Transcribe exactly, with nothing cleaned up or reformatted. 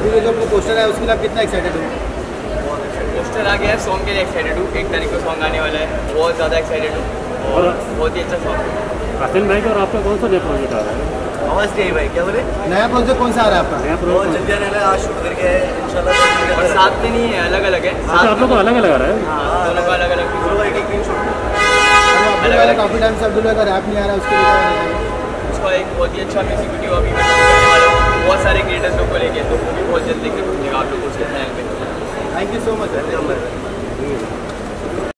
अभी जो पोस्टर है उसके लिए आप कितना एक्साइटेड हो? पोस्टर आ गया है, सॉन्ग के लिए एक्साइटेड हूँ। एक तारीख को सॉन्ग आने वाला है, बहुत ज़्यादा एक्साइटेड हूँ और बहुत ही अच्छा सॉन्ग है। हसन भाई और आपका कौन सा नया प्रोजेक्ट आ रहा है? आवाज़ नहीं भाई, क्या बोले? नया प्रोजेक्ट कौन सा आ रहा है आपका? नया बहुत प्रोजेक्ट जल्दी आने वाला है, आज शूट करके इंशाल्लाह। और साथ में नहीं है, अलग अलग है। अच्छा, आप लोग को अलग अलग आ रहा है? हाँ, दोनों का अलग अलग दोनों एक एक दिन शूट अब्दुल वाला काफ़ी टाइम से अब्दुल का रैप नहीं आ रहा है, उसके लिए उसका एक बहुत ही अच्छा म्यूजिक वीडियो अभी मैं करने वाला हूँ, बहुत सारे क्रिएटर्स लोग को लेके, तो वो भी बहुत जल्द देखने को मिलेगा आप लोगों को उसके चैनल पे। Thank you so much.